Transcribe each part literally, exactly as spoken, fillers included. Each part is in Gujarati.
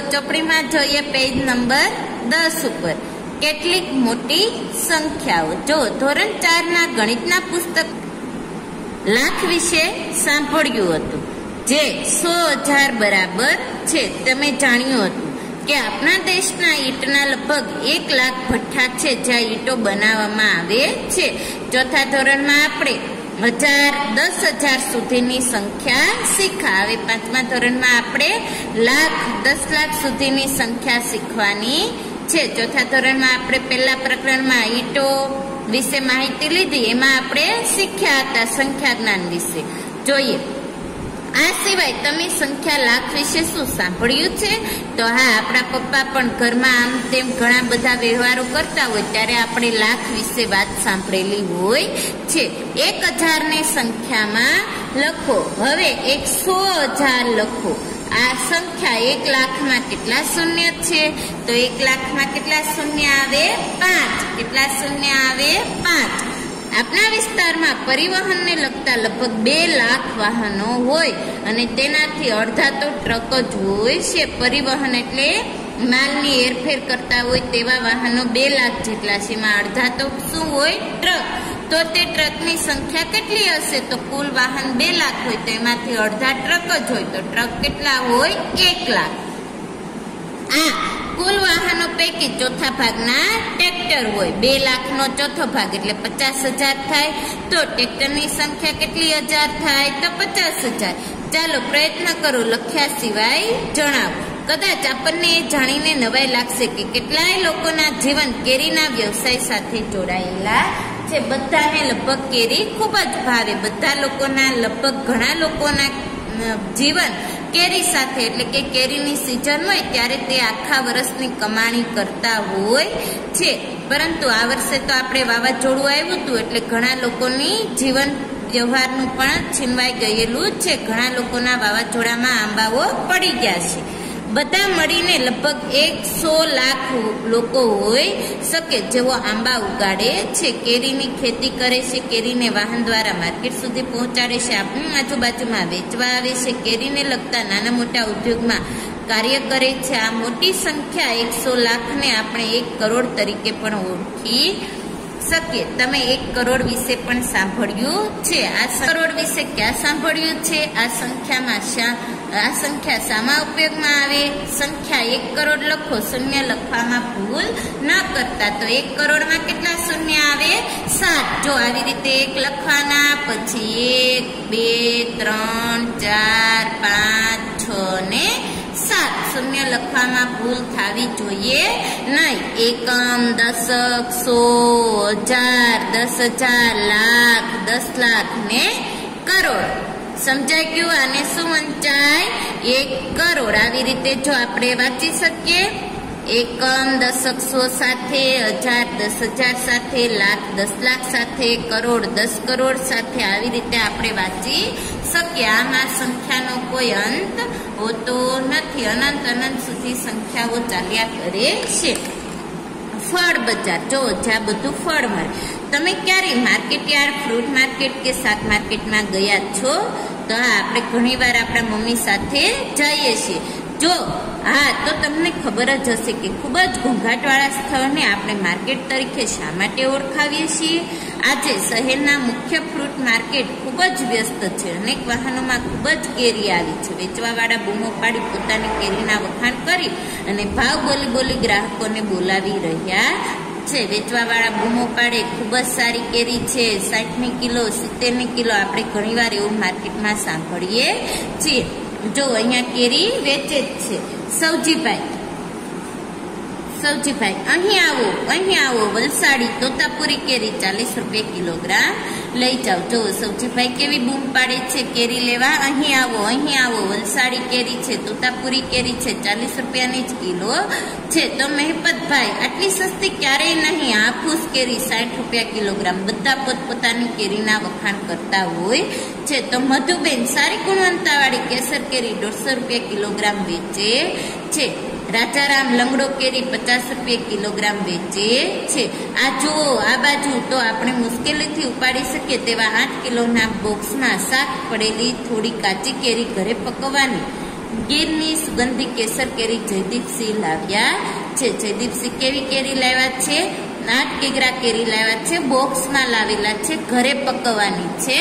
ચોપડીમાં જોઈએ પેજ નંબર દસ ઉપર કેટલીક મોટી સંખ્યાઓ. જો ધોરણ ચાર ના ગણિતના પુસ્તક લાખ વિશે સાંભળ્યું હતું, જે સો હજાર બરાબર છે. તમે જાણ્યું હતું કે આપણા દેશના ઈંટના લગભગ એક લાખ ભઠ્ઠા છે જ્યાં ઈંટો બનાવવામાં આવે છે. ચોથા ધોરણમાં આપણે હજાર દસ હજાર સુધીની સંખ્યા શીખા. હવે પાંચમા ધોરણમાં આપણે લાખ દસ લાખ સુધીની સંખ્યા શીખવાની છે. ચોથા ધોરણમાં આપણે પહેલા પ્રકરણમાં ઈંટો વિશે માહિતી લીધી, એમાં આપણે શીખ્યા હતા સંખ્યા જ્ઞાન વિશે. જોઈએ આ સિવાય તમે સંખ્યા લાખ વિશે શું સાંભળ્યું છે? તો હા, આપણા પપ્પા પણ ઘરમાં આમ તેમ ઘણા બધા વ્યવહારો કરતા હોય ત્યારે આપણે લાખ વિશે વાત સાંભળેલી હોય છે. એક હજાર ને સંખ્યામાં લખો. હવે એકસો હજાર લખો. આ સંખ્યા એક લાખમાં કેટલા શૂન્ય છે? તો એક લાખમાં કેટલા શૂન્ય આવે? પાંચ. કેટલા શૂન્ય આવે? પાંચ. આપણા વિસ્તારમાં પરિવહનને લગતા લગભગ બે લાખ વાહનો હોય અને તેનાથી અડધા તો ટ્રક જ હોય છે. પરિવહન એટલે માલની હેરફેર કરતા હોય તેવા વાહનો બે લાખ જેટલા છે. એમાં અડધા તો શું હોય? ટ્રક. તો તે ટ્રકની સંખ્યા કેટલી હશે? તો કુલ વાહન બે લાખ હોય તો એમાંથી અડધા ટ્રક જ હોય તો ટ્રક કેટલા હોય? એક લાખ. આ કુલ વાહનો પૈકી ચોથા ભાગના ટ્રેક્ટર હોય. બે લાખ નો ચોથો ભાગ એટલે પચાસ હજાર થાય. તો ટ્રેક્ટરની સંખ્યા કેટલી હજાર થાય? તો પચાસ હજાર. ચાલો પ્રયત્ન કરો લખ્યા સિવાય જણાવો. કદાચ આપણને એ જાણીને નવાઈ લાગશે કે કેટલાય લોકોના જીવન કેરીના વ્યવસાય સાથે જોડાયેલા છે. બધાને લગભગ કેરી ખૂબ જ ભાવે. બધા લોકોના લગભગ ઘણા લોકોના જીવન કેરી સાથે, એટલે કે કેરીની સિઝન હોય ત્યારે તે આખા વર્ષની કમાણી કરતા હોય છે. પરંતુ આ વર્ષે તો આપણે વાવાઝોડું આવ્યું હતું એટલે ઘણા લોકોની જીવન વ્યવહારનું પણ છીનવાઈ ગયેલું છે. ઘણા લોકોના વાવાઝોડામાં આંબાઓ પડી ગયા છે. બધા મળીને લગભગ એકસો લાખ લોકો હોય શકે જેવો આંબા ઉગાડે છે, કેરીની ખેતી કરે છે, કેરીને વાહન દ્વારા માર્કેટ સુધી પહોંચાડે છે, આપણી આજુબાજુમાં વેચવા આવે છે, કેરીને લગતા નાના મોટા ઉદ્યોગમાં કાર્ય કરે છે. આ મોટી સંખ્યા એકસો લાખને આપણે એક કરોડ તરીકે પણ ઓળખી શકીએ. તમે એક કરોડ વિશે પણ સાંભળ્યું છે. આ કરોડ વિશે ક્યાં સાંભળ્યું છે? આ સંખ્યામાં શા આ સંખ્યા શામાં ઉપયોગમાં આવે? સંખ્યા એક કરોડ લખો, શૂન્ય લખવામાં ભૂલ ન કરતા. તો એક કરોડમાં કેટલા શૂન્ય આવે? સાત. જો આવી રીતે એક લખવાના, પછી એક, બે, ત્રણ, ચાર, પાંચ, છ ને સાત. શૂન્ય લખવામાં ભૂલ થવી જોઈએ નહીં. એકમ, દશક, સો, હજાર, દસ હજાર, લાખ, દસ લાખ ને કરોડ. સમજાઈ ગયું? આને શું વંચાય? એક કરોડ. આવી રીતે જો આપણે વાંચી શકીએ, એકમ દશક સો સાથે, હજાર દસ હજાર સાથે, લાખ દસ લાખ સાથે, કરોડ દસ કરોડ સાથે, આવી રીતે આપણે વાંચી શકીએ. આમાં સંખ્યાનો કોઈ અંત હોતો નથી. અનંત અનંત સુધી સંખ્યાઓ ચાલ્યા કરે છે. ફળ બજાર. જો જ્યાં બધું ફળ મળે. તમે ક્યારે માર્કેટ યાર્ડ, ફ્રૂટ માર્કેટ કે શાક માર્કેટમાં ગયા છો? તો હા, આપણે ઘણી વાર આપણા મમ્મી સાથે જઈએ છીએ. જો હા, તો તમને ખબર જ હશે કે ખૂબ જ ઘોંઘાટવાળા સ્થળને આપણે માર્કેટ તરીકે શા માટે ઓળખાવીએ છીએ? આજે શહેરના મુખ્ય ફ્રૂટ માર્કેટ ખૂબ જ વ્યસ્ત છે. અનેક વાહનોમાં ખૂબ જ કેરી આવી છે. વેચવાવાળા બૂમો પાડી પોતાની કેરીના વખાણ કરી અને ભાવ બોલી બોલી ગ્રાહકોને બોલાવી રહ્યા છે. વેચવાવાળા બૂમો પાડે ખૂબ જ સારી કેરી છે, સાઠની કિલો, સિત્તેરની કિલો. આપણે ઘણીવાર એવું માર્કેટમાં સાંભળીએ છીએ. જો અહીંયા કેરી વેચે જ છે. સૌજીભાઈ, સૌજીભાઈ અહીં આવો, અહીં આવો. વલસાડી તોતાપુરી કેરી ચાલીસ રૂપિયા કિલોગ્રામ લઈ જાઓ. જો સૌજીભાઈ કેવી બૂમ પાડે છે કેરી લેવા. અહીં આવો, અહીં આવો. વલસાડી કેરી છે, તોતાપુરી કેરી છે, ચાલીસ રૂપિયાની જ કિલો છે. તો મહેપતભાઈ, આટલી સસ્તી ક્યારેય નહીં. હાફૂસ કેરી સાઠ રૂપિયા કિલોગ્રામ. બધા પોતપોતાની કેરીના વખાણ કરતા હોય છે. તો મધુબેન સારી ગુણવત્તાવાળી કેસર કેરી દોઢસો રૂપિયા કિલોગ્રામ વેચે છે. રાજારામ લંગડો કેરી પચાસ રૂપિયા કિલોગ્રામ વેચે છે. આ જુઓ, આ બાજુ તો આપણે મુશ્કેલીથી ઉપાડી શકીએ તેવા આઠ કિલોના બોક્સમાં શાક પડેલી થોડી કાચી કેરી ઘરે પકવવાની ગીરની સુગંધી કેસર કેરી જયદીપસિંહ લાવ્યા છે. જયદીપસિંહ કેવી કેરી લાવ્યા છે? આઠ કિગ્રા કેરી લાવ્યા છે. બોક્સમાં લાવેલા છે, ઘરે પકવવાની છે.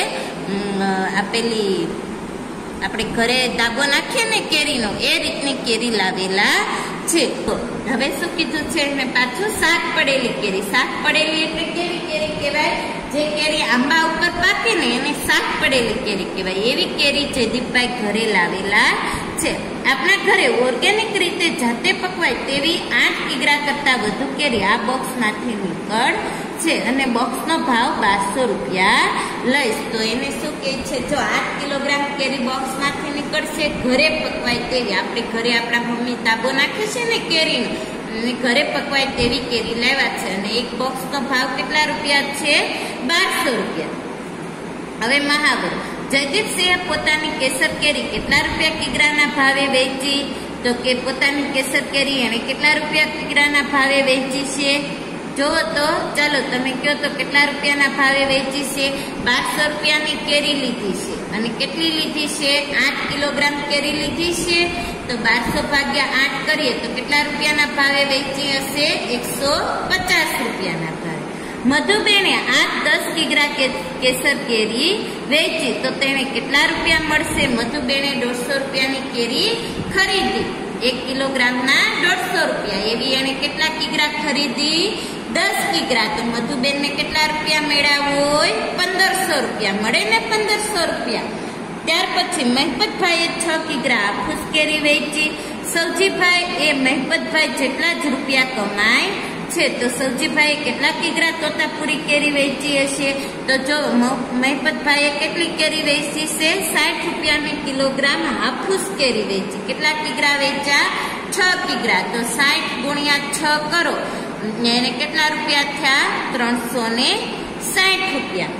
આપેલી આપણે ઘરે દાબો નાખીએ ને કેરીનો, એ રીતની કેરી લાવેલા છે. હવે શું કીધું છે એને પાછું? શાક પડેલી કેરી. શાક પડેલી એટલે કેવી કેરી કહેવાય? જે કેરી આંબા ઉપર પાકે ને એને શાક પડેલી કેરી કહેવાય. એવી કેરી જયદીપભાઈ ઘરે લાવેલા છે. આપણા ઘરે ઓર્ગેનિક રીતે જાતે પકવાય તેવી આઠ કિગ્રા કરતા વધુ કેરી આ બોક્સમાંથી નીકળ છે અને બોક્સનો ભાવ બારસો રૂપિયા લઈશ. તો એને શું કહે છે? જો આઠ કિલોગ્રામ કેરી બોક્સમાંથી નીકળશે, ઘરે પકવાય તેવી. આપણે ઘરે આપણા મમ્મી તાબો નાખે છે ને કેરીનો, અને ઘરે પકવાય તેવી કેરી લાવ્યા છે. અને એક બોક્સનો ભાવ કેટલા રૂપિયા છે? બારસો રૂપિયા. હવે મહાવરો. જયદીપસિંહે પોતાની કેસર કેરી કેટલા રૂપિયા કિગ્રાના ભાવે વેચી? તો કે પોતાની કેસર કેરી એને કેટલા રૂપિયા કિગ્રાના ભાવે વેચી છે? જોવો તો ચાલો તમે કહો તો કેટલા રૂપિયાના ભાવે વેચી છે? બારસો રૂપિયાની કેરી લીધી છે. અને કેટલી લીધી છે? આઠ કિલોગ્રામ કેરી લીધી છે. તો બારસો ભાગ્યા આઠ કરીએ તો કેટલા રૂપિયાના ભાવે વેચી હશે? એકસો પચાસ રૂપિયાના ભાવે. મધુબેને આઠ દસ કિગ્રા કેસર કેરી વેચી તો તેને કેટલા રૂપિયા મળશે? મધુબેને દોઢસો રૂપિયાની કેરી ખરીદી. એક કિલોગ્રામના દોઢસો રૂપિયા. એવી એને કેટલા કિગ્રા ખરીદી? દસ કિગ્રા. તો મધુબેનને કેટલા રૂપિયા મેળવ્યા હોય? પંદરસો રૂપિયા મળે ને? પંદરસો રૂપિયા. ત્યાર પછી મહેપતભાઈએ છ કિગ્રા હાફૂસ કેરી વેચી. સૌજીભાઈ એ મહેપતભાઈ જેટલા જ રૂપિયા કમાય છે. તો સૌજીભાઈએ કેટલા કિગ્રા તોતાપુરી કેરી વેચી હશે? તો જો મહેપતભાઈએ કેટલી કેરી વેચી છે? સાઠ રૂપિયાની કિલોગ્રામ હાફૂસ કેરી વેચી. કેટલા કિગ્રા વેચ્યા? છ કિગ્રા. તો સાઠ ગુણ્યા છ કરો, એને કેટલા રૂપિયા થયા? ત્રણસો ને સાઠ રૂપિયા.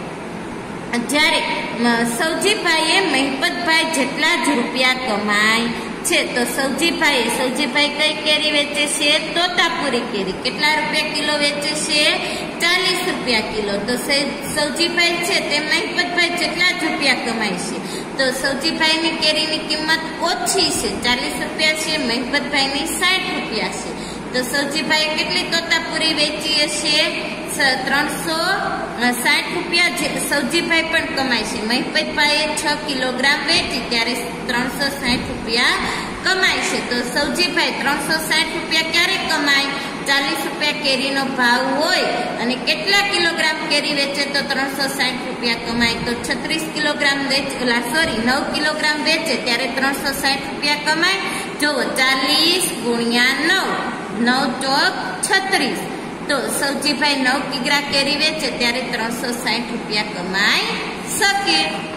જ્યારે સૌજીભાઈએ મહેપતભાઈ જેટલા જ રૂપિયા કમાય છે. તો સૌજીભાઈ સૌજીભાઈ કઈ કેરી વેચે છે? તોતાપુરી કેરી. કેટલા રૂપિયા કિલો વેચે છે? ચાલીસ રૂપિયા કિલો. તો સૌજીભાઈ છે તે મહેપતભાઈ જેટલા જ રૂપિયા કમાય છે. તો સૌજીભાઈની કેરીની કિંમત ઓછી છે, ચાલીસ રૂપિયા છે. મહેપતભાઈની સાઠ રૂપિયા છે. તો સૌજીભાઈ કેટલી તોતાપુરી વેચી હશે? ત્રણસો સાઠ રૂપિયા સૌજીભાઈ પણ કમાય છે. મહેપતભાઈએ છ કિલોગ્રામ વેચી ત્યારે ત્રણસો સાઠ રૂપિયા કમાય છે. તો સૌજીભાઈ ત્રણસો સાઠ રૂપિયા ક્યારે કમાય? ચાલીસ રૂપિયા કેરીનો ભાવ હોય અને કેટલા કિલોગ્રામ કેરી વેચે તો ત્રણસો સાઠ રૂપિયા કમાય? તો છત્રીસ કિલોગ્રામ વેચે, સોરી નવ કિલોગ્રામ વેચે ત્યારે ત્રણસો સાઠ રૂપિયા કમાય. જોવો ચાલીસ ગુણ્યા નવ, નવ ચોક છત્રીસ. તો સૌજીભાઈ નવ કિગ્રા કેરી વેચે ત્યારે ત્રણસો સાઠ રૂપિયા કમાઈ શકે.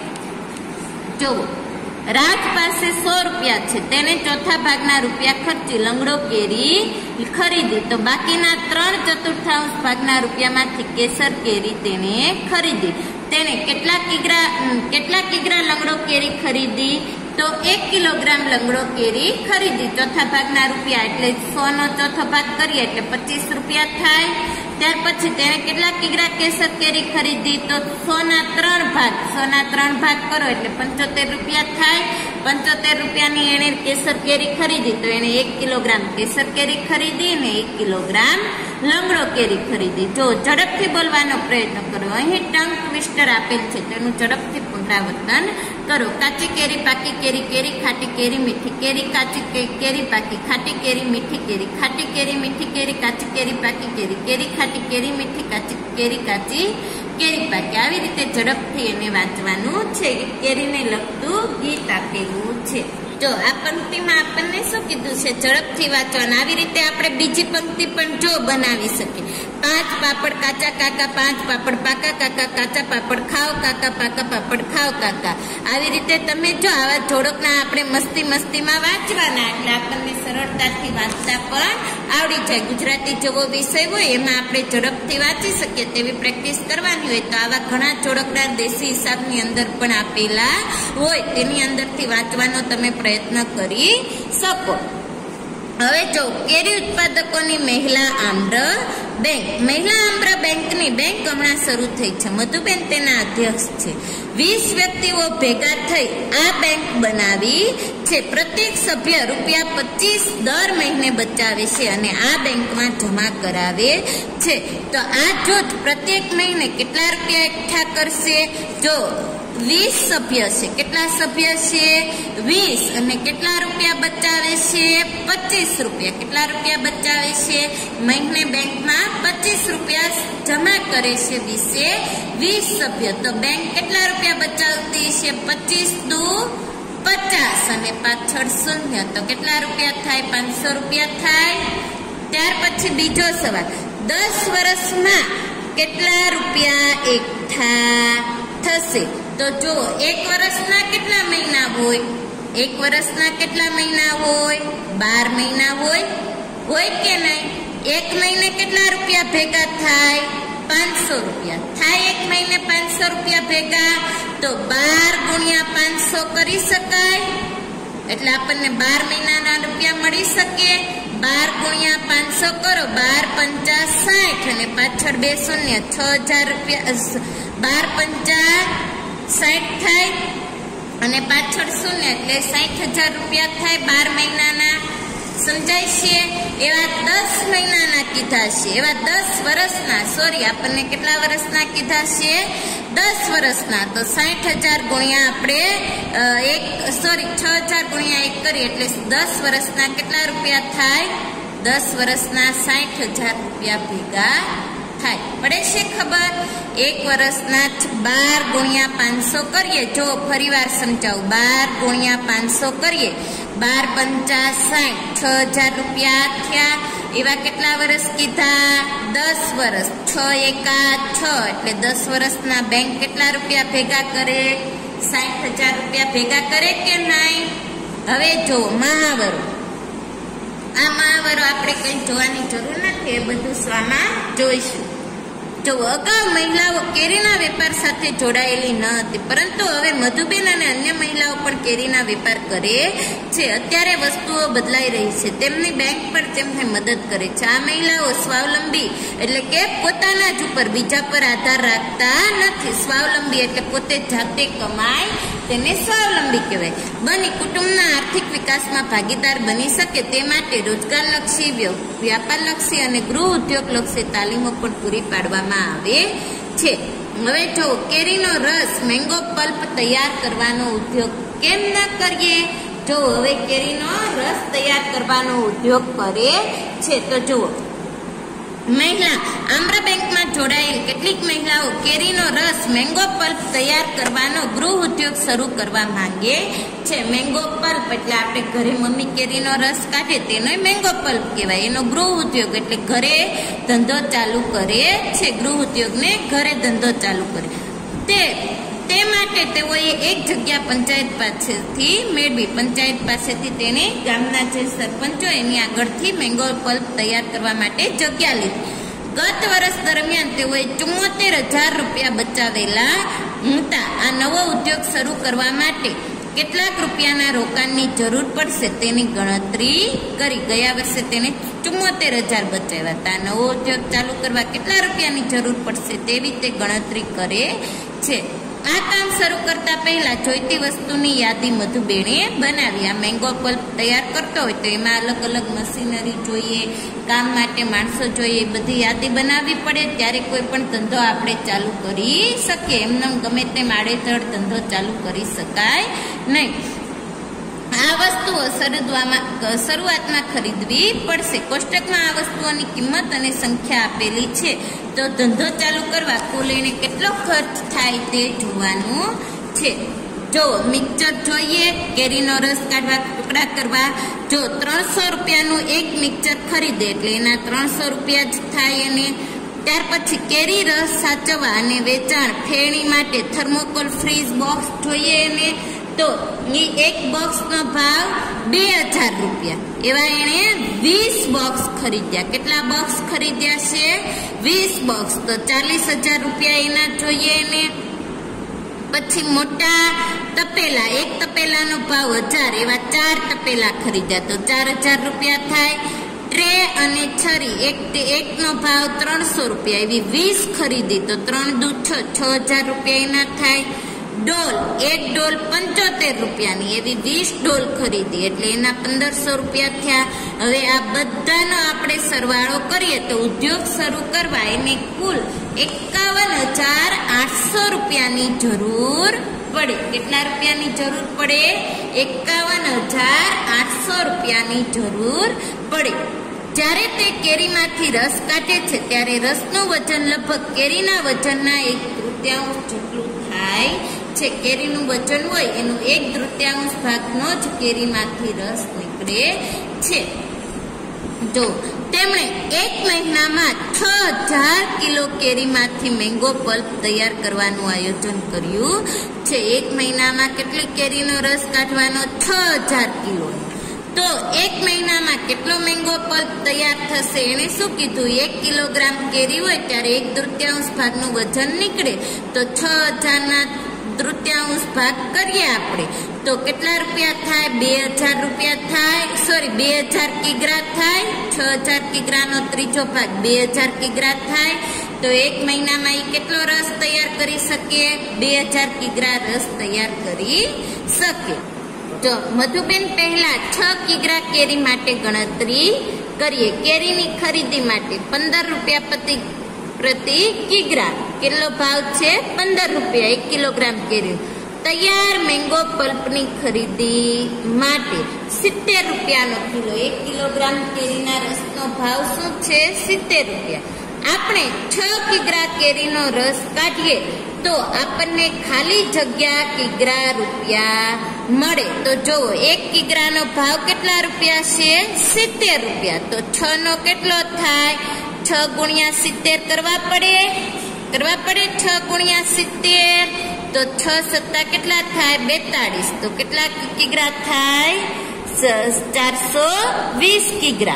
જોવો રાજ પાસે સો રૂપિયા છે, તેને ચોથા ભાગના રૂપિયા ખર્ચી લંગડો કેરી ખરીદી. તો બાકીના ત્રણ ચતુર્થાંશ ભાગના રૂપિયામાંથી કેસર કેરી તેને ખરીદી. તેને કેટલા કિગ્રા કેટલા કિગ્રા લંગડો કેરી ખરીદી? તો એક કિલોગ્રામ લંગડો કેરી ખરીદી. ચોથા ભાગના રૂપિયા એટલે સો નો ચોથો ભાગ કરીએ એટલે પચીસ રૂપિયા થાય. ત્યાર પછી તેને કેટલા કિગ્રા કેસર કેરી ખરીદી? તો સો ના ત્રણ ભાગ સો ના ત્રણ ભાગ કરો એટલે પંચોતેર રૂપિયા થાય. પંચોતેર રૂપિયાની એને કેસર કેરી ખરીદી. તો એને એક કિલોગ્રામ કેસર કેરી ખરીદી ને એક કિલોગ્રામ લંગડો કેરી ખરીદી. જો ઝડપથી બોલવાનો પ્રયત્ન કરો. અહીં ટંગ ટ્વિસ્ટર આપેલ છે, તેનું ઝડપથી પુનરાવર્તન કરો. કાચી કેરી, પાકી કેરી, કેરી ખાટી, કેરી મીઠી, કેરી કાચી, કેરી પાકી, ખાટી કેરી, મીઠી કેરી, ખાટી કેરી, મીઠી કેરી, કાચી કેરી, પાકી કેરી, કેરી ખાટી, કેરી મીઠી, કાચી કેરી, કાચી કેરી પાકી. આવી રીતે ઝડપથી એને વાંચવાનું છે. કેરીને લગતું ગીત આપેલું છે. જો આ પંક્તિમાં આપણને શું કીધું છે? ઝડપથી વાંચવાનું. આવી રીતે આપણે બીજી પંક્તિ પણ જો બનાવી શકીએ. પાંચ પાપડ કાચા કાકા, પાંચ પાપડ પાકા કાકા, કાચા પાપડ ખાઓ કાકા, પાકા પાપડ ખાઓ કાકા. આવી રીતે તમે જો આવા જોડકના આપણે મસ્તી મસ્તીમાં વાંચવાના એટલે આપણને સરળતાથી વાંચતા પણ આવડી જાય. ગુજરાતી જેવો વિષય હોય એમાં આપણે ઝડપથી વાંચી શકીએ તેવી પ્રેક્ટિસ કરવાની હોય તો આવા ઘણા જોડકના દેશી હિસાબની અંદર પણ આપેલા હોય, તેની અંદરથી વાંચવાનો તમે પ્રયત્ન કરી શકો. હવે જો કેરી ઉત્પાદકોની મહિલા આમદ બેંક મહિલા આંબા બેંકની બેંક હમણાં શરૂ થઈ છે. મધુબેન તેના અધ્યક્ષ છે. વીસ વ્યક્તિઓ ભેગા થઈ આ બેંક બનાવી છે. પ્રત્યેક સભ્ય રૂપિયા પચીસ દર મહિને બચાવે છે અને આ બેંકમાં જમા કરાવે છે. તો આ જૂથ પ્રત્યેક મહિને કેટલા રૂપિયા એકઠા કરશે? જો વીસ સભ્ય છે. કેટલા સભ્ય છે? વીસ. અને કેટલા રૂપિયા બચાવે છે? પચીસ રૂપિયા. કેટલા રૂપિયા બચાવે છે? મહિને બેંકમાં પચીસ રૂપિયા જમા કરે છે. વીસે વીસ સભ્ય. તો બેંક કેટલા રૂપિયા બચાવતી છે? પચીસ દુ પચાસ અને પાછળ શૂન્ય. તો કેટલા રૂપિયા થાય? પાંચસો રૂપિયા થાય. ત્યાર પછી બીજો સવાલ, દસ વર્ષમાં કેટલા રૂપિયા એકઠા થશે? તો જો એક વર્ષના કેટલા મહિના હોય? એક વર્ષના કેટલા મહિના હોય? બાર મહિના હોય હોય કે નહીં? એક મહિને કેટલા રૂપિયા ભેગા થાય? પાંચસો રૂપિયા થાય. એક મહિને પાંચસો રૂપિયા ભેગા. તો બાર ગુણ્યા પાંચસો કરી શકાય, એટલે આપણને બાર મહિનાના રૂપિયા મળી શકે. બાર ગુણ્યા પાંચસો કરો, બાર પંચા સાઠ અને પાછળ બે શૂન્ય, છ હજાર રૂપિયા. બાર પંચા સાઠ થાય અને પાછળ શૂન્ય એટલે સાઠ હજાર રૂપિયા થાય બાર મહિનાના. સમજાય છે? એવા દસ મહિનાના કીધા છે. એવા દસ વર્ષના, સોરી આપણને કેટલા વર્ષના કીધા છે? દસ વર્ષના. તો સાઠ હજાર ગુણ્યા આપણે એક સોરી છ હજાર ગુણ્યા એક કરીએ એટલે દસ વર્ષના કેટલા રૂપિયા થાય? દસ વર્ષના સાઠ હજાર રૂપિયા ભેગા થાય. પડે છે ખબર? એક વર્ષના બાર ગુણ્યા પાંચસો કરીએ. જો ફરી વાર સમજાવું, બાર ગુણ્યા પાંચસો કરીએ, બાર પંચા સાઠ, છ હજાર રૂપિયા થયા. એવા કેટલા વર્ષ કીધા? દસ વર્ષ. છ એકા છ એટલે દસ વર્ષના બેંક કેટલા રૂપિયા ભેગા કરે? સાઠ હજાર રૂપિયા ભેગા કરે કે નહીં? હવે જો મહાવરો, આ મહાવરો આપણે કઈ જોવાની જરૂર નથી, એ બધું સ્વામાં જોઈશું. જો અગાઉ મહિલાઓ કેરીના વેપાર સાથે જોડાયેલી ન હતી, પરંતુ હવે મધુબેન અને અન્ય મહિલાઓ પણ કેરીના વેપાર કરે છે. અત્યારે વસ્તુઓ બદલાઈ રહી છે, તેમની બેંક પણ તેમને મદદ કરે છે. આ મહિલાઓ સ્વાવલંબી એટલે કે પોતાના જ ઉપર બીજા પર આધાર રાખતા નથી. સ્વાવલંબી એટલે પોતે જાતે કમાય, તેને સ્વાવલંબી કહેવાય. બની કુટુંબના આર્થિક વિકાસમાં ભાગીદાર બની શકે તે માટે રોજગારલક્ષી, વ્યાપારલક્ષી અને ગૃહ ઉદ્યોગલક્ષી તાલીમો પણ પૂરી પાડવામાં આવે છે. હવે જો કેરીનો રસ, મેંગો પલ્પ તૈયાર કરવાનો ઉદ્યોગ કેમ ન કરીએ? જો હવે કેરીનો રસ તૈયાર કરવાનો ઉદ્યોગ કરે છે. તો જુઓ, મહિલા આંબા બેંકમાં જોડાયેલ કેટલીક મહિલાઓ કેરીનો રસ, મેંગો પલ્પ તૈયાર કરવાનો ગૃહ ઉદ્યોગ શરૂ કરવા માંગે છે. મેંગો પલ્પ એટલે આપણે ઘરે મમ્મી કેરીનો રસ કાઢે તેનો મેંગો પલ્પ કહેવાય. એનો ગૃહ ઉદ્યોગ એટલે ઘરે ધંધો ચાલુ કરે છે. ગૃહ ઉદ્યોગને ઘરે ધંધો ચાલુ કરે તે તે માટે તેઓએ એક જગ્યા પંચાયત પાસેથી મેળવી. પંચાયત પાસેથી તેને ગામના જે સરપંચો એની આગળથી મેંગો પલ્પ તૈયાર કરવા માટે જગ્યા લીધી. ગત વર્ષ દરમિયાન તેઓએ ચુમ્મોતેર હજાર રૂપિયા બચાવેલા હતા. આ નવો ઉદ્યોગ શરૂ કરવા માટે કેટલાક રૂપિયાના રોકાણની જરૂર પડશે તેની ગણતરી કરી. ગયા વર્ષે તેને ચુમ્મોતેર હજાર બચાવ્યા હતા. નવો ઉદ્યોગ ચાલુ કરવા કેટલા રૂપિયાની જરૂર પડશે તેવી તે ગણતરી કરે છે. આ કામ શરૂ કરતા પહેલા જોઈતી વસ્તુની યાદી મધુબેને બનાવી. આ મેંગો પલ્પ તૈયાર કરતો હોય તો એમાં અલગ અલગ મશીનરી જોઈએ, કામ માટે માણસો જોઈએ, બધી યાદી બનાવવી પડે. ત્યારે કોઈ પણ ધંધો આપણે ચાલુ કરી શકીએ. એમને ગમે તેમ આડેધડ ધંધો ચાલુ કરી શકાય નહીં. આ વસ્તુઓ શરૂઆતમાં ખરીદવી પડશે. કોષ્ટકમાં આ વસ્તુઓની કિંમત અને સંખ્યા આપેલી છે. તો ધંધો ચાલુ કરવા કુલ એને કેટલો ખર્ચ થાય તે જોવાનું છે. જો મિક્સર જોઈએ, કેરીનો રસ કાઢવા, ટુકડા કરવા. જો ત્રણસો રૂપિયાનું એક મિક્સર ખરીદે એટલે એના ત્રણસો રૂપિયા જ થાય એને. ત્યાર પછી કેરી રસ સાચવવા અને વેચાણ, ફેરણી માટે થર્મોકોલ ફ્રીજ બોક્સ જોઈએ એને. તો એ એક બોક્સનો ભાવ બે હજાર રૂપિયા. એવા એણે વીસ બોક્સ ખરીદ્યા. કેટલા બોક્સ ખરીદ્યા છે? વીસ બોક્સ. તો ચાલીસ હજાર રૂપિયા એના જોઈએ એને. પછી મોટા તપેલા, એક તપેલાનો ભાવ હજાર, એવા ચાર તપેલા ખરીદ્યા તો ચાર હજાર રૂપિયા થાય. ટ્રે અને છરી એક એકનો ભાવ ત્રણસો રૂપિયા, એવી વીસ ખરીદી તો ત્રણ દુ છ છ હજાર રૂપિયા એના થાય. ડોલ એક ડોલ પંચોતેર રૂપિયાની, એવી વીસ ડોલ ખરીદી એટલે એના પંદરસો રૂપિયા થયા. હવે આ બધાનો આપણે સરવાળો કરીએ તો ઉદ્યોગ શરૂ કરવા એને કુલ એકાવન હજાર આઠસો રૂપિયાની જરૂર પડે. કેટલા રૂપિયાની જરૂર પડે? એકાવન હજાર આઠસો રૂપિયાની જરૂર પડે. જ્યારે તે કેરીમાંથી રસ કાઢે છે ત્યારે રસનું વજન લગભગ કેરીના વજનના એક તૃતીયાંશ જેટલું થાય છે. કેરીનું વજન હોય એનું એક તૃતીયાંશ ભાગનો જ કેરીમાંથી રસ નીકળે છે. જો તેમણે એક મહિનામાં છ હજાર કિલો કેરીમાંથી મેંગો પલ્પ તૈયાર કરવાનું આયોજન કર્યું છે. એક મહિનામાં કેટલી કેરીનો રસ કાઢવાનો? છ હજાર કિલો. તો એક મહિનામાં કેટલો મેંગો પલ્પ તૈયાર થશે? એને શું કીધું? એક કિલોગ્રામ કેરી હોય ત્યારે એક તૃતીયાંશ ભાગનું વજન નીકળે તો છ હજારના તૃતીયાંશ ભાગ કરીએ આપણે તો કેટલા રૂપિયા થાય? બે હજાર રૂપિયા થાય. સોરી બે હજાર કિગ્રા થાય. છ હજાર કિગ્રાનો ત્રીજો ભાગ બે હજાર કિગ્રા થાય. તો એક મહિનામાં એ કેટલો રસ તૈયાર કરી શકીએ? બે હજાર કિગ્રા રસ તૈયાર કરી શકે. તો મધુબેન પહેલા છ કિગ્રા કેરી માટે ગણતરી કરીએ. કેરીની ખરીદી માટે પંદર રૂપિયા પ્રતિ પ્રતિ કિગ્રા. કેટલો ભાવ છે? પંદર રૂપિયા એક કિલોગ્રામ કેરી. તૈયાર મેંગો પલ્પની ખરીદી માટે સિત્તેર રૂપિયાનો કિલો. એક કિલોગ્રામ કેરીના રસનો ભાવ શું છે? સિત્તેર રૂપિયા. આપણે છ કિગ્રા કેરીનો રસ કાઢીએ તો આપણને ખાલી જગ્યા કિગ્રા રૂપિયા મળે. તો જુઓ એક કિગ્રાનો ભાવ કેટલા રૂપિયા છે? સિત્તેર રૂપિયા. તો છ નો કેટલો થાય? છ ગુણ્યા સિત્તેર કરવા પડે કરવા પડે છ ગુણ્યા સિત્તેર. તો છ સત્તા કેટલા થાય? બેતાળીસ. તો કેટલા કિગ્રા થાય? ચારસો વીસ કિગ્રા.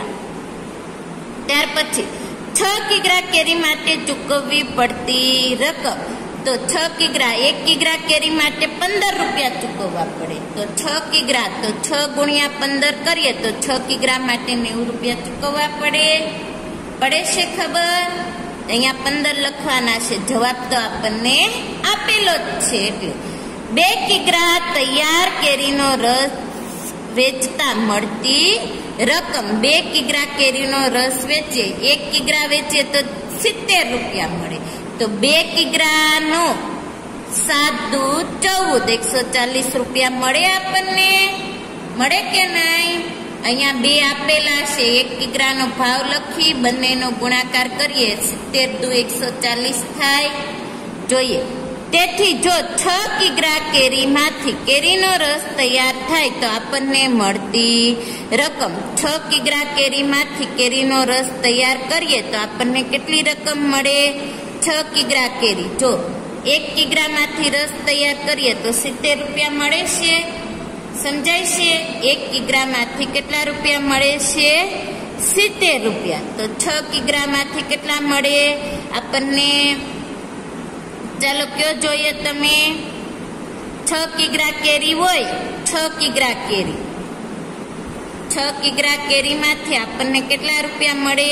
ત્યાર પછી છ કિગ્રા કેરી માટે ચૂકવવી પડતી રકમ. તો છ કિગ્રા એક કિગ્રા કેરી માટે પંદર રૂપિયા ચૂકવવા પડે. તો છ કિગ્રા તો છ ગુણ્યા પંદર કરીએ તો છ કિગ્રા માટે નેવું રૂપિયા ચૂકવવા પડે. પડે છે ખબર? અહીંયા પંદર લખવાના છે. જવાબ તો આપણને આપેલો જ છે. એટલે બે કિગ્રા તૈયાર કેરીનો રસ વેચતા મળતી રકમ. બે કિગ્રા કેરીનો રસ વેચે, એક કિગ્રા વેચે તો સિત્તેર રૂપિયા મળે. તો બે કિગ્રાનો સાત દુ ચૌદ, એકસો ચાલીસ રૂપિયા મળે આપણને. મળે કે નહીં? અહીંયા બે આપેલા છે. એક કિગ્રાનો ભાવ લખી બંનેનો ગુણાકાર કરીએ. સિત્તેર દુ એકસો ચાલીસ થાય. જોઈએ. તેથી જો છ કિગ્રા કેરીમાંથી કેરીનો રસ તૈયાર થાય તો આપણને મળતી રકમ. છ કિગ્રા કેરીમાંથી કેરીનો રસ તૈયાર કરીએ તો આપણને કેટલી રકમ મળે? છ કિગ્રા કેરી. જો એક કિગ્રામાંથી રસ તૈયાર કરીએ તો સિત્તેર રૂપિયા મળે છે. સમજાય છે? એક કિગ્રામાંથી કેટલા રૂપિયા મળે છે? સિત્તેર રૂપિયા. તો છ કિગ્રામાંથી કેટલા મળે આપણને? ચાલો કયો જોઈએ તમે? છ કિગ્રા કેરી હોય, છ કિગ્રા કેરી છ કિગ્રા કેરીમાંથી આપણને કેટલા રૂપિયા મળે?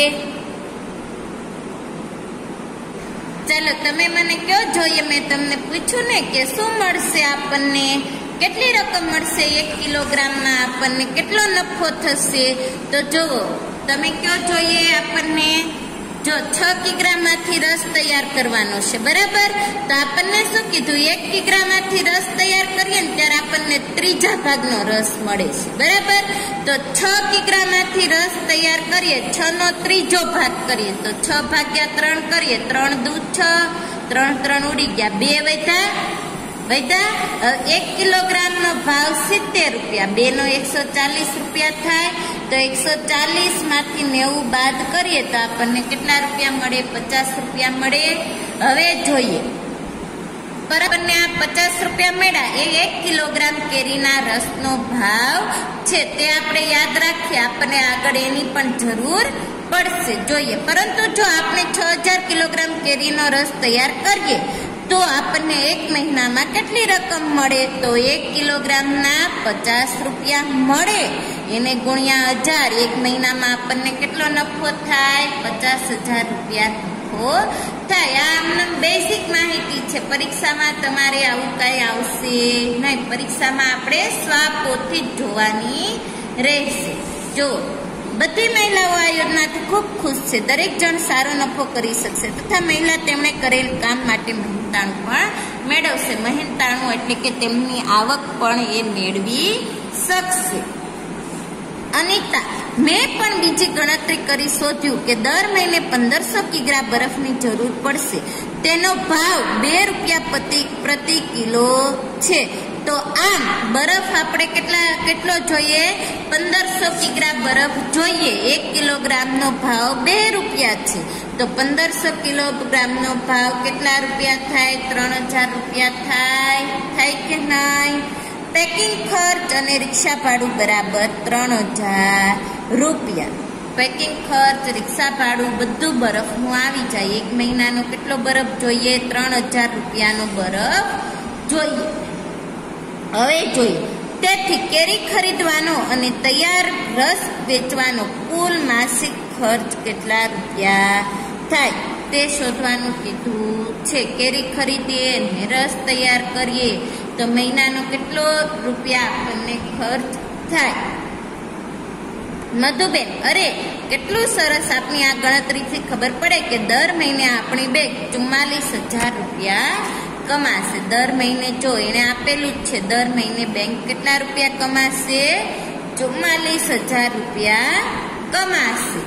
ચાલો તમે મને કયો જોઈએ? મેં તમને પૂછ્યું ને કે શું મળશે આપણને? કેટલી રકમ મળશે? એક કિલોગ્રામમાં આપણને કેટલો નફો થશે? તો જુઓ તમે કયો જોઈએ આપણને? જો છ કિગ્રામાંથી રસ તૈયાર કરવાનો છે, બરાબર? તો આપણને શું કીધું? એક કિગ્રામાંથી રસ તૈયાર કરીએ ને ત્યારે આપણને ત્રીજા ભાગનો રસ મળે છે, બરાબર? તો છ કિગ્રામાંથી રસ તૈયાર કરીએ, છ નો ત્રીજો ભાગ કરીએ તો છ ભાગ્યા ત્રણ કરીએ, ત્રણ દુ છ, ત્રણ ત્રણ ઉડી ગયા, બે વધ્યા વધ્યા એક કિલોગ્રામનો ભાવ સિત્તેર રૂપિયા, બે નો એકસો ચાલીસ રૂપિયા થાય. તો એકસો ચાલીસ માંથી નેવું બાદ કરીએ તો આપણને કેટલા રૂપિયા મળે? પચાસ રૂપિયા મળે. હવે જોઈએ, પર આપણને આ પચાસ રૂપિયા મળ્યા એ એક કિલોગ્રામ કેરીના રસનો ભાવ છે. તે આપણે યાદ રાખીએ, આપણને આગળ એની પણ જરૂર પડશે. જોઈએ, પરંતુ જો આપણે છ હજાર કિલોગ્રામ કેરીનો રસ તૈયાર કરીએ તો આપણને એક મહિનામાં કેટલી રકમ મળે? તો એક કિલોગ્રામના પચાસ રૂપિયા મળે. એને ગુણ્યા હજાર, એક મહિનામાં આપણને કેટલો નફો થાય? પચાસ હજાર રૂપિયા નફો થાય. આ આમને બેઝિક માહિતી છે. પરીક્ષામાં તમારે આવું કઈ આવશે નહીં. પરીક્ષામાં આપણે સ્વાપોથી જ જોવાની રહેશે. જો બધી મહિલાઓ આ યોજનાથી ખૂબ ખુશ છે. દરેક જણ સારો નફો કરી શકશે તથા મહિલા તેમણે કરેલ કામ માટે મહેનતાણું પણ મેળવશે. મહેનતાણું એટલે કે તેમની આવક પણ એ મેળવી શકશે. અનિતા, મેં પણ બીજી ગણતરી કરી શોધ્યું કે દર મહિને પંદરસો કિગ્રા બરફની જરૂર પડશે. તેનો ભાવ બે રૂપિયા પ્રતિ પ્રતિ કિલો છે. તો આમ બરફ આપણે કેટલા કેટલો જોઈએ? પંદરસો કિગ્રા બરફ જોઈએ. એક કિલોગ્રામનો ભાવ બે રૂપિયા છે. તો પંદરસો કિલોગ્રામનો ભાવ કેટલા રૂપિયા થાય? ત્રણ હજાર રૂપિયા થાય. થાય કે નહીં? પેકિંગ ખર્ચ અને રિક્ષા ભાડું બરાબર ત્રણ હજાર રૂપિયા. પેકિંગ ખર્ચ, રિક્ષા ભાડું બધું બરફનું આવી જાય. એક મહિનાનો કેટલો બરફ જોઈએ? ત્રણ હજાર રૂપિયાનો બરફ જોઈએ. હવે જોઈએ, તેથી કેરી ખરીદવાનો અને તૈયાર રસ વેચવાનો કુલ માસિક ખર્ચ કેટલા રૂપિયા થાય તે શોધવાનું કીધું છે. કેરી ખરીદીએ ને રસ તૈયાર કરીએ તો મહિનાનો કેટલો રૂપિયા આપણને ખર્ચ થાય? મધુબેન, અરે કેટલું સરસ! આપની આ ગણતરીથી ખબર પડે કે દર મહિને આપણી બેંક ચુમ્માલીસ હજાર રૂપિયા કમાશે. દર મહિને જો એને આપેલું જ છે, દર મહિને બેંક કેટલા રૂપિયા કમાશે? ચુમ્માલીસ હજાર રૂપિયા કમાશે.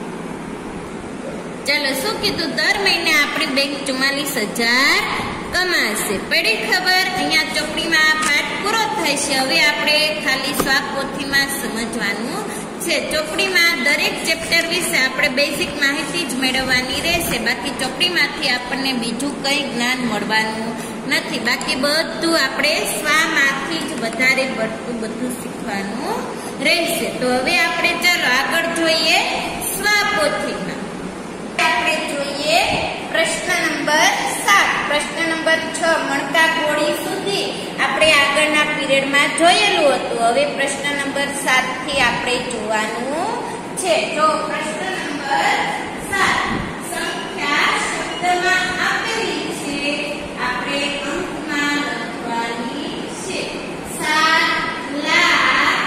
ચલો, શું કીધું? દર મહિને આપણી બેંક ચુમ્માલીસ હજાર કમાશે. પડી ખબર? અહીંયા ચોપડીમાં આ પાઠ પૂરો થાય છે. હવે આપણે ખાલી સ્વાપોથીમાં સમજવાનું છે. ચોપડીમાં દરેક ચેપ્ટર વિશે આપણે બેઝિક માહિતી જ મેળવવાની રહેશે. બાકી ચોપડીમાંથી આપણને બીજું કંઈ જ્ઞાન મળવાનું નથી. બાકી બધું આપણે સ્વામાંથી જ વધારે પડતું બધું શીખવાનું રહેશે. તો હવે આપણે ચાલો આગળ જોઈએ સ્વાપોથીમાં. આપણે જોઈએ પ્રશ્ન નંબર સાત. પ્રશ્ન નંબર છ, મણકા ગોળી સુધી આપણે આગળના પીરિયડમાં જોયેલું હતું. હવે પ્રશ્ન નંબર સાત થી આપણે જોવાનું છે. જો પ્રશ્ન નંબર સાત, સંખ્યા શબ્દમાં આપેલી છે, આપણે અંકમાં લખવાની છે. સાત લાખ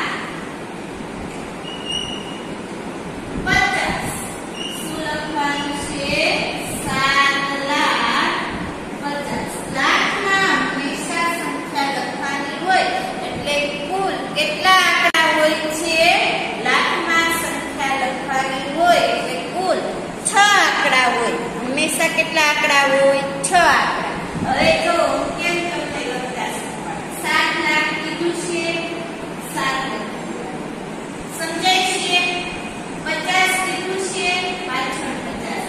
પચાસ. શું લખવાનું છે? સાત લાખ પચાસ. લાખમાં હંમેશા સંખ્યા લખવાની હોય એટલે કુલ કેટલા આંકડા હોય છે? લાખમાં સંખ્યા લખવાની હોય એટલે કુલ છ આંકડા હોય. હંમેશા કેટલા આંકડા હોય? છ આંકડા. હવે જો કેમ તમને લખતા શીખવાડું. સાત લાખ કીધું છે, સાત સમજાય છે? પચાસ કીધું છે, પાછળ પચાસ.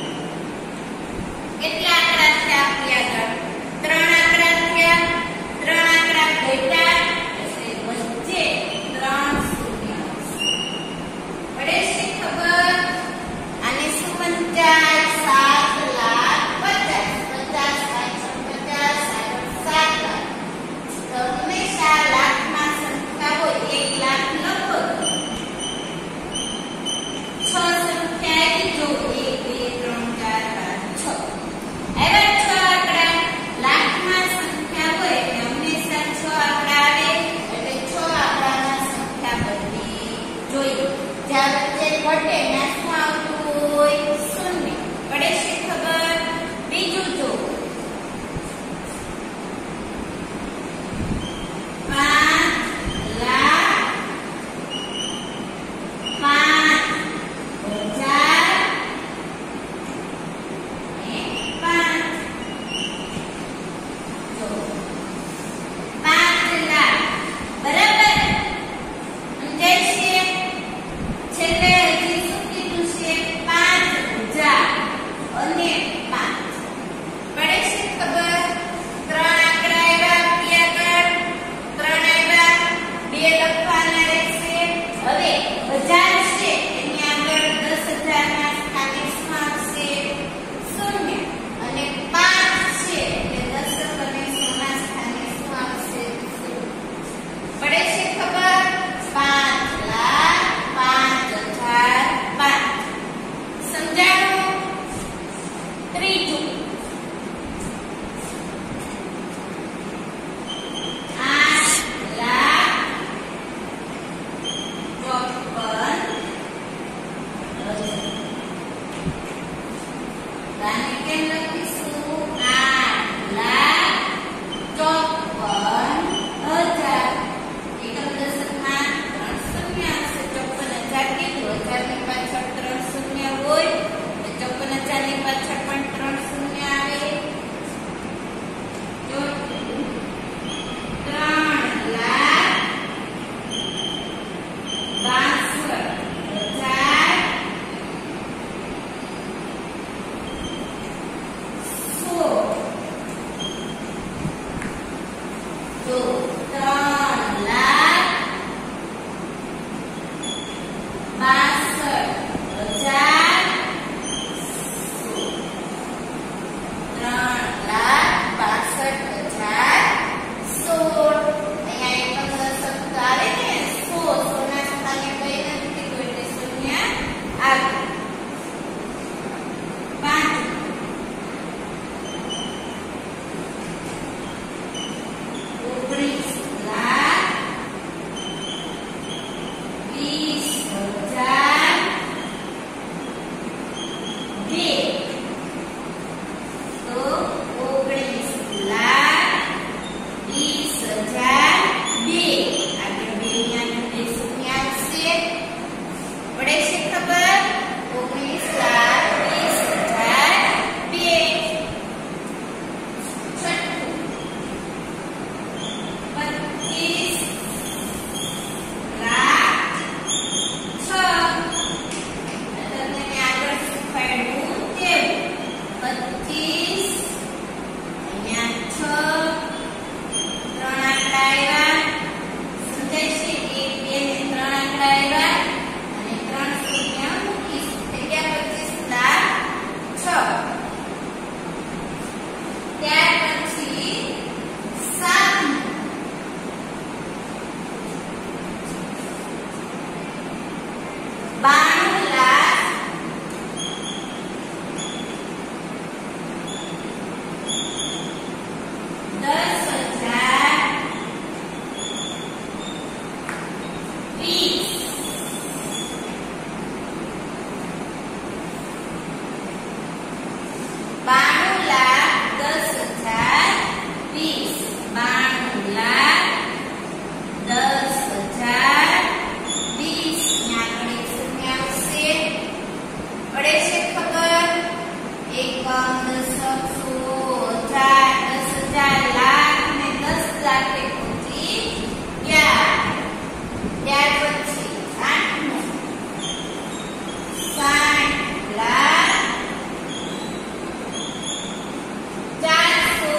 કેટલા આંકડા થયા આપણી આગળ? ત્રણ આંકડા થયા. ત્રણ આંકડા ઘટ્યા એટલે વચ્ચે ત્રણ શૂન્ય પડે છે. ખબર? આને શું વંચાય? સાત લાખ પચાસ. પચાસ પાછળ પચાસ કેમ લખીશું? આઠ લાખ ચોપન હજાર. એકમ દશકમાં ત્રણ શૂન્ય હશે. ચોપન હજાર કેટલું? હજાર ની પાછળ ત્રણ શૂન્ય હોય તો ચોપન હજાર ની પાછળ પણ ત્રણ શૂન્ય આવે. ત્રણ લાખ બાસઠ હજાર સો. તો ત્રણ લાખ બાસઠ હજાર ત્રણ લાખ બાસઠ હજાર સોળ. અહીંયા એકમ દશક આવે ને સો. સોના સ્થાને કઈ નથી કીધું એટલે શૂન્ય આવે. પાંચ ઓગણીસ લાખ વીસ હજાર બે. તો ઓગણીસ લાખ વીસ હજાર બે. આગળ બે અહીંયા બે શૂન્ય આવશે. પડે છે ખબર? ઓગણીસ લાખ વીસ હજાર બે. છઠ્ઠું પચીસ લાખ છ. તમને મેં આગળ શીખવાડ્યું તેવું. પચીસ અહીંયા છ. ત્રણ આંકડા આવ્યા. સમજાય છે? એક બે ને ત્રણ આંકડા આવ્યા અને ત્રણ શૂન્ય મૂકીશું. થઈ ગયા પચીસ લાખ છ. ત્યાર પછી સાતમું બાણું લાખ દસ હજાર વીસ. બાણું લાખ દસ હજાર વીસ. બાણું લાખ દસ હજાર વીસ. આગળ એક શૂન્ય આવશે. પડે છે ખબર? એકમ દશક સો હજાર દસ હજાર લાખ ને દસ લાખ પહોંચી ગયા. ત્યાર પછી આઠમું સાઠ લાખ ચારસો.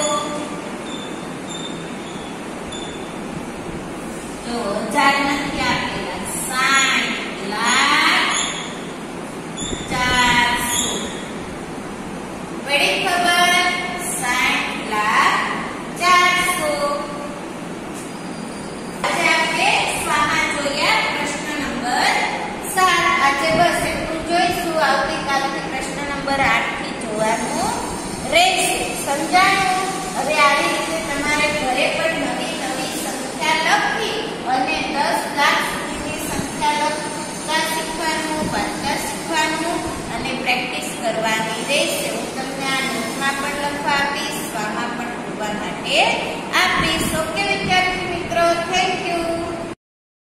તો હજાર નથી આપેલા. સાઠ લાખ ચારસો. પડી ખબર? સાઠ લાખ ચારસો. આજે આપણે સ્વામાં જોયા પ્રશ્ન નંબર સાત. આજે બસ એટલું જોઈશું. આવતીકાલથી પ્રશ્ન નંબર આઠ થી જોવાનું રહેશે. સમજાયું? હવે આવી રીતે તમારે ઘરે પણ નવી નવી સંખ્યા લખી અને દસ લાખ સુધીની સંખ્યા લખતા શીખવાનું, વાંચતા શીખવાનું અને પ્રેક્ટિસ કરવાની રહેશે. હું તમને આ નોટમાં પણ લખવા આપીશ, સ્વામાં પણ કરવા માટે આપીશ. ઓકે વિદ્યાર્થી મિત્રો, થેન્ક યુ.